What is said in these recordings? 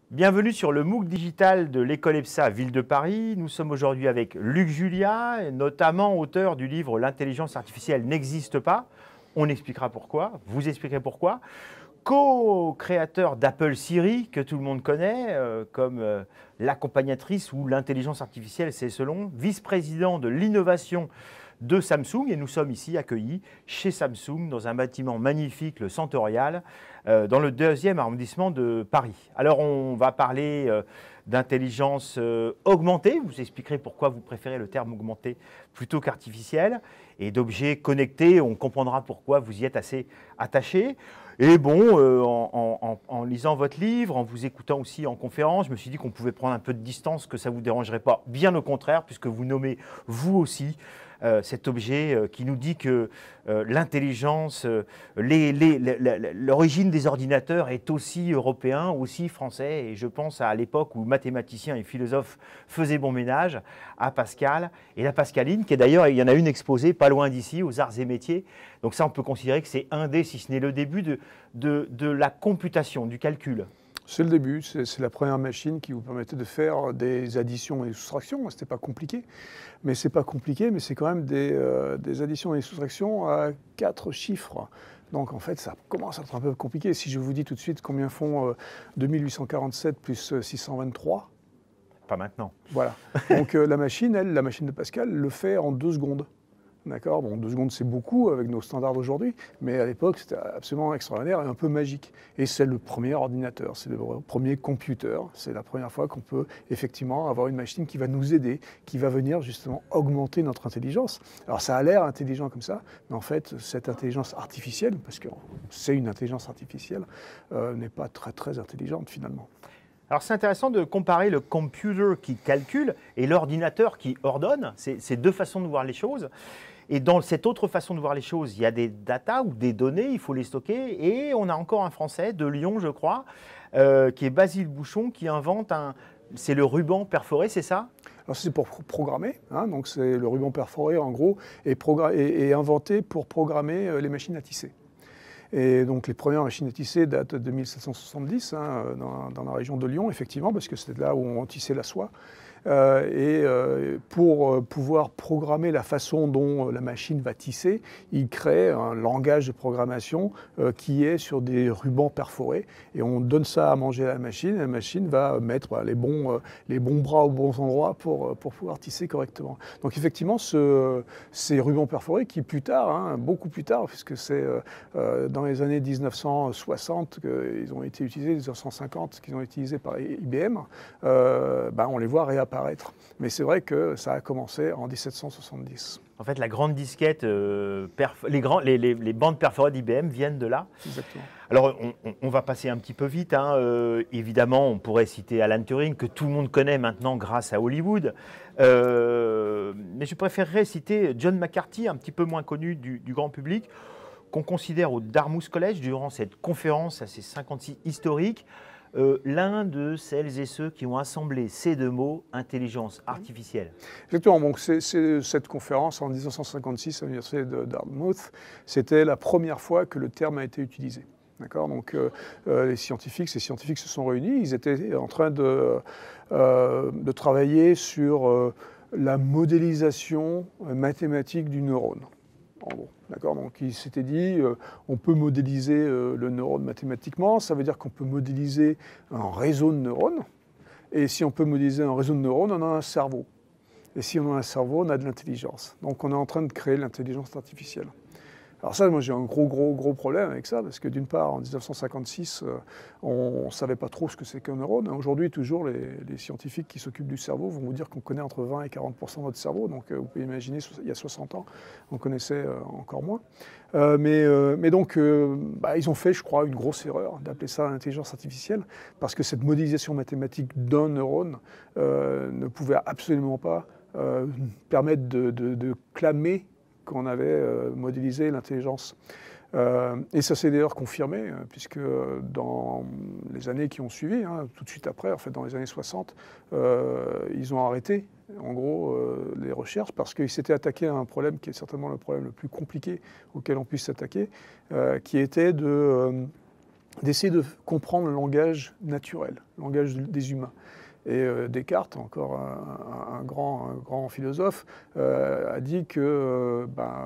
Bienvenue sur le MOOC digital de l'École EPSA Ville de Paris. Nous sommes aujourd'hui avec Luc Julia, notamment auteur du livre L'intelligence artificielle n'existe pas. On expliquera pourquoi, vous expliquerez pourquoi. Co-créateur d'Apple Siri, que tout le monde connaît, comme l'accompagnatrice ou l'intelligence artificielle, c'est selon. Vice-président de l'innovation de Samsung, et nous sommes ici accueillis chez Samsung dans un bâtiment magnifique, le Centorial, dans le 2e arrondissement de Paris. Alors on va parler d'intelligence augmentée, vous expliquerez pourquoi vous préférez le terme augmenté plutôt qu'artificiel, et d'objets connectés, on comprendra pourquoi vous y êtes assez attaché. Et bon, en lisant votre livre, en vous écoutant aussi en conférence, je me suis dit qu'on pouvait prendre un peu de distance, que ça ne vous dérangerait pas. Bien au contraire, puisque vous nommez vous aussi cet objet qui nous dit que l'intelligence, l'origine des ordinateurs est aussi européen, aussi français. Et je pense à l'époque où mathématiciens et philosophes faisaient bon ménage, à Pascal et la Pascaline, qui est d'ailleurs, il y en a une exposée pas loin d'ici, aux Arts et Métiers. Donc ça, on peut considérer que c'est un des, si ce n'est le début de la computation, du calcul. C'est le début, c'est la première machine qui vous permettait de faire des additions et des soustractions. C'était pas compliqué, mais c'est pas compliqué, mais c'est quand même des additions et des soustractions à 4 chiffres. Donc en fait, ça commence à être un peu compliqué. Si je vous dis tout de suite combien font 2847 plus 623. Pas maintenant. Voilà. Donc la machine de Pascal, le fait en 2 secondes. D'accord. Bon, 2 secondes, c'est beaucoup avec nos standards d'aujourd'hui, mais à l'époque, c'était absolument extraordinaire et un peu magique. Et c'est le premier ordinateur, c'est le premier computer. C'est la première fois qu'on peut effectivement avoir une machine qui va nous aider, qui va venir justement augmenter notre intelligence. Alors ça a l'air intelligent comme ça, mais en fait, cette intelligence artificielle, parce que c'est une intelligence artificielle, n'est pas très très intelligente finalement. Alors c'est intéressant de comparer le computer qui calcule et l'ordinateur qui ordonne. C'est 2 façons de voir les choses. Et dans cette autre façon de voir les choses, il y a des data ou des données, il faut les stocker. Et on a encore un Français de Lyon, je crois, qui est Basile Bouchon, qui invente c'est le ruban perforé, c'est ça? Alors c'est pour programmer, hein, donc c'est le ruban perforé en gros, est inventé pour programmer les machines à tisser. Et donc les premières machines à tisser datent de 1770 hein, dans la région de Lyon, effectivement, parce que c'était là où on tissait la soie. Pour pouvoir programmer la façon dont la machine va tisser, il crée un langage de programmation qui est sur des rubans perforés. Et on donne ça à manger à la machine, et la machine va mettre les bons bras aux bons endroits pour pouvoir tisser correctement. Donc effectivement, ces rubans perforés qui plus tard, hein, beaucoup plus tard, puisque c'est dans les années 1960 qu'ils ont été utilisés, 1950 qu'ils ont été utilisés par IBM, on les voit réapparaître. Mais c'est vrai que ça a commencé en 1770. En fait, la grande disquette, les bandes perforées d'IBM viennent de là. Exactement. Alors, on va passer un petit peu vite. Hein. Évidemment, on pourrait citer Alan Turing, que tout le monde connaît maintenant grâce à Hollywood. Mais je préférerais citer John McCarthy, un petit peu moins connu du grand public, qu'on considère au Dartmouth College durant cette conférence assez 56 historique. L'un de celles et ceux qui ont assemblé ces 2 mots, intelligence artificielle. Exactement, donc cette conférence en 1956 à l'université de Dartmouth, c'était la première fois que le terme a été utilisé. D'accord, donc ces scientifiques se sont réunis, ils étaient en train de travailler sur la modélisation mathématique du neurone. En gros, d'accord. Donc il s'était dit, on peut modéliser le neurone mathématiquement, ça veut dire qu'on peut modéliser un réseau de neurones, et si on peut modéliser un réseau de neurones, on a un cerveau. Et si on a un cerveau, on a de l'intelligence. Donc on est en train de créer l'intelligence artificielle. Alors ça, moi j'ai un gros problème avec ça, parce que d'une part, en 1956, on ne savait pas trop ce que c'est qu'un neurone. Aujourd'hui, toujours, les scientifiques qui s'occupent du cerveau vont vous dire qu'on connaît entre 20 et 40% de notre cerveau. Donc vous pouvez imaginer, il y a 60 ans, on connaissait encore moins. Mais donc, ils ont fait, je crois, une grosse erreur d'appeler ça l'intelligence artificielle, parce que cette modélisation mathématique d'un neurone ne pouvait absolument pas permettre de clamer qu'on avait modélisé l'intelligence. Et ça s'est d'ailleurs confirmé, puisque dans les années qui ont suivi, hein, tout de suite après, en fait dans les années 60, ils ont arrêté, en gros, les recherches, parce qu'ils s'étaient attaqués à un problème qui est certainement le problème le plus compliqué auquel on puisse s'attaquer, qui était d'essayer de comprendre le langage naturel, le langage des humains. Et Descartes, encore un grand philosophe, a dit que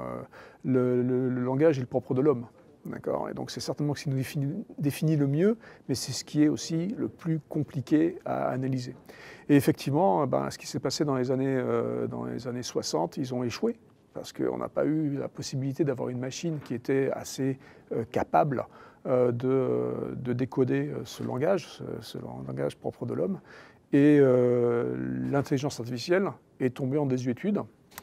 le langage est le propre de l'homme. D'accord. Et donc c'est certainement ce qui nous définit le mieux, mais c'est ce qui est aussi le plus compliqué à analyser. Et effectivement, ce qui s'est passé dans les années 60, ils ont échoué, parce qu'on n'a pas eu la possibilité d'avoir une machine qui était assez capable de décoder ce langage propre de l'homme. Et l'intelligence artificielle est tombée en désuétude.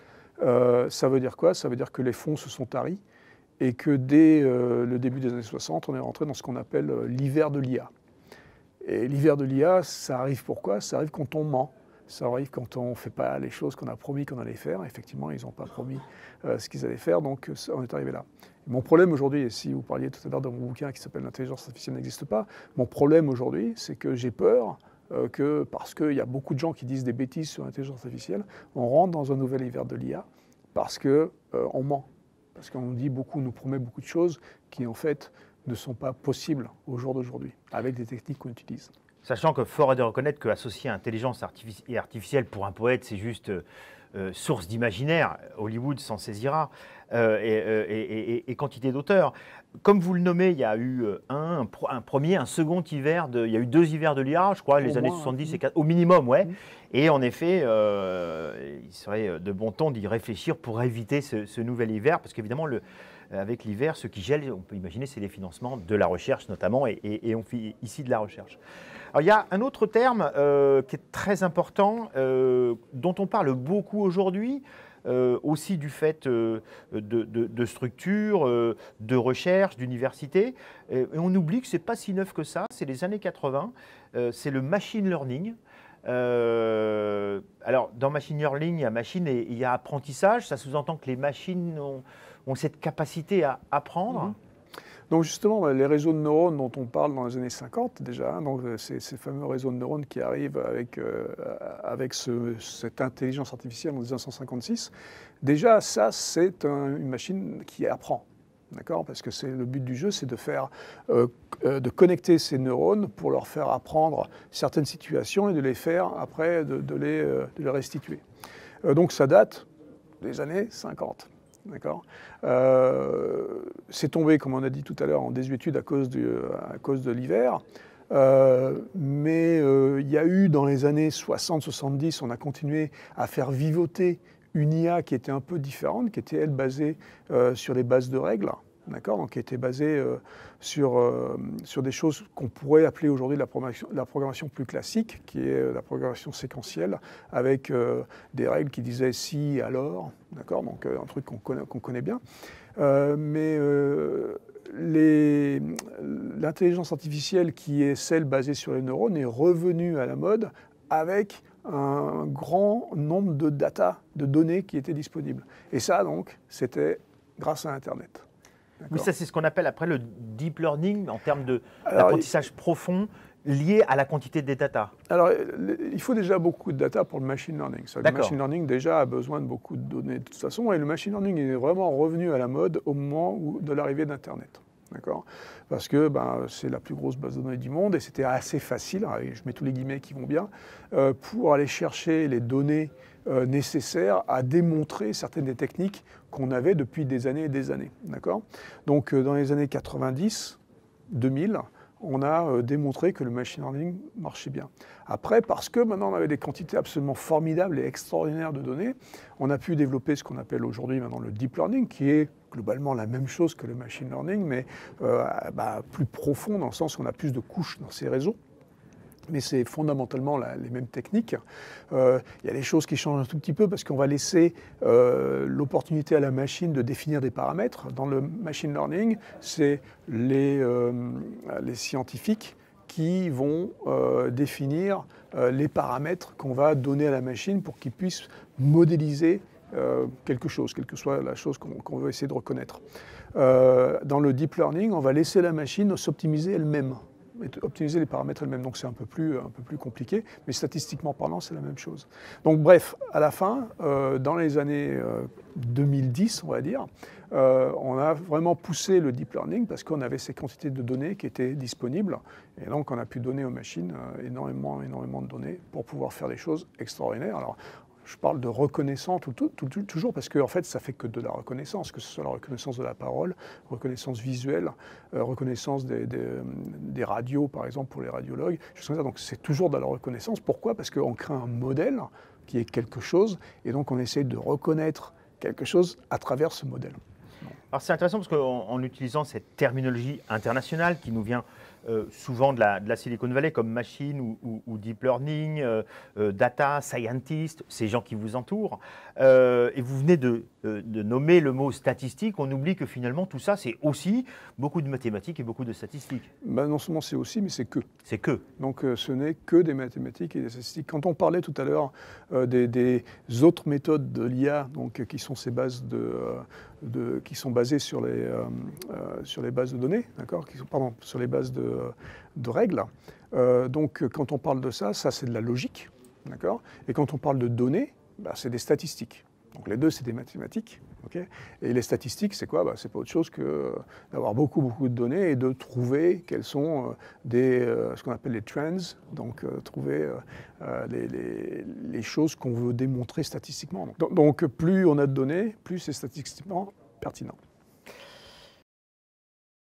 Ça veut dire quoi? Ça veut dire que les fonds se sont taris et que dès le début des années 60, on est rentré dans ce qu'on appelle l'hiver de l'IA. Et l'hiver de l'IA, ça arrive pourquoi? Ça arrive quand on ment. Ça arrive quand on ne fait pas les choses qu'on a promis qu'on allait faire. Effectivement, ils n'ont pas promis ce qu'ils allaient faire, donc on est arrivé là. Mon problème aujourd'hui, et si vous parliez tout à l'heure dans mon bouquin qui s'appelle « L'intelligence artificielle n'existe pas », mon problème aujourd'hui, c'est que j'ai peur que, parce qu'il y a beaucoup de gens qui disent des bêtises sur l'intelligence artificielle, on rentre dans un nouvel hiver de l'IA parce qu'on ment. Parce qu'on nous promet beaucoup de choses qui, en fait, ne sont pas possibles au jour d'aujourd'hui, avec des techniques qu'on utilise. Sachant que fort est de reconnaître qu'associer intelligence artificielle pour un poète, c'est juste source d'imaginaire. Hollywood s'en saisira, et quantité d'auteurs. Comme vous le nommez, il y a eu un second hiver, il y a eu 2 hivers de l'IA, je crois, les années 70 et 4, au minimum, ouais. Et en effet, il serait de bon ton d'y réfléchir pour éviter ce nouvel hiver, parce qu'évidemment, avec l'hiver, ce qui gèle, on peut imaginer, c'est les financements de la recherche notamment, et on fait ici de la recherche. Alors, il y a un autre terme qui est très important, dont on parle beaucoup aujourd'hui, aussi du fait de structures, de recherche, d'universités. Et on oublie que ce n'est pas si neuf que ça, c'est les années 80, c'est le machine learning. Alors, dans machine learning, il y a machine et il y a apprentissage. Ça sous-entend que les machines ont cette capacité à apprendre. Donc justement, les réseaux de neurones dont on parle dans les années 50 déjà, donc ces fameux réseaux de neurones qui arrivent avec cette intelligence artificielle en 1956, déjà ça c'est une machine qui apprend. D'accord? Parce que le but du jeu, c'est de connecter ces neurones pour leur faire apprendre certaines situations et de les faire après, de les restituer. Donc ça date des années 50. D'accord. C'est tombé, comme on a dit tout à l'heure, en désuétude à cause de l'hiver. Mais il y a eu dans les années 60-70, on a continué à faire vivoter une IA qui était un peu différente, qui était elle basée sur les bases de règles. D'accord, donc qui était basée sur des choses qu'on pourrait appeler aujourd'hui la programmation plus classique, qui est la programmation séquentielle, avec des règles qui disaient si, alors, d'accord, donc un truc qu'on connaît bien. Mais l'intelligence artificielle, qui est celle basée sur les neurones, est revenue à la mode avec un grand nombre de données qui étaient disponibles. Et ça, donc, c'était grâce à Internet. Oui, ça c'est ce qu'on appelle après le deep learning en termes d'apprentissage profond lié à la quantité des data. Alors, il faut déjà beaucoup de data pour le machine learning. Le machine learning déjà a besoin de beaucoup de données de toute façon, et le machine learning est vraiment revenu à la mode au moment de l'arrivée d'Internet. D'accord? Parce que c'est la plus grosse base de données du monde et c'était assez facile, je mets tous les guillemets qui vont bien, pour aller chercher les données nécessaires à démontrer certaines des techniques qu'on avait depuis des années et des années. D'accord? Donc dans les années 90, 2000, on a démontré que le machine learning marchait bien. Après, parce que maintenant on avait des quantités absolument formidables et extraordinaires de données, on a pu développer ce qu'on appelle aujourd'hui maintenant le deep learning, qui est globalement la même chose que le machine learning, mais plus profond dans le sens où on a plus de couches dans ces réseaux. Mais c'est fondamentalement les mêmes techniques. Il y a des choses qui changent un tout petit peu parce qu'on va laisser l'opportunité à la machine de définir des paramètres. Dans le machine learning, c'est les scientifiques qui vont définir les paramètres qu'on va donner à la machine pour qu'il puisse modéliser quelque chose, quelle que soit la chose qu'on veut essayer de reconnaître. Dans le deep learning, on va laisser la machine s'optimiser elle-même. optimiser les paramètres elles-mêmes. Donc c'est un peu plus compliqué, mais statistiquement parlant, c'est la même chose. Donc bref, à la fin, dans les années 2010, on va dire, on a vraiment poussé le deep learning parce qu'on avait ces quantités de données qui étaient disponibles. Et donc on a pu donner aux machines énormément de données pour pouvoir faire des choses extraordinaires. Alors, je parle de reconnaissance toujours parce que en fait, ça fait que de la reconnaissance, que ce soit la reconnaissance de la parole, reconnaissance visuelle, reconnaissance des radios, par exemple, pour les radiologues, choses comme ça. Donc c'est toujours de la reconnaissance. Pourquoi? Parce qu'on crée un modèle qui est quelque chose, et donc on essaie de reconnaître quelque chose à travers ce modèle. Alors c'est intéressant parce qu'en utilisant cette terminologie internationale qui nous vient souvent de la Silicon Valley comme machine ou deep learning, data, scientist, ces gens qui vous entourent, et vous venez de nommer le mot statistique, on oublie que finalement tout ça c'est aussi beaucoup de mathématiques et beaucoup de statistiques. Ben non seulement c'est aussi, mais c'est que. C'est que. Donc ce n'est que des mathématiques et des statistiques. Quand on parlait tout à l'heure des autres méthodes de l'IA, donc qui sont ces bases qui sont basées sur les bases de données, d'accord, pardon, sur les bases de règles. Donc quand on parle de ça c'est de la logique, d'accord. Et quand on parle de données, bah, c'est des statistiques. Donc les deux, c'est des mathématiques. Okay, et les statistiques, c'est quoi? Bah, c'est pas autre chose que d'avoir beaucoup de données et de trouver quels sont ce qu'on appelle les trends, donc trouver les choses qu'on veut démontrer statistiquement. Donc plus on a de données, plus c'est statistiquement pertinent.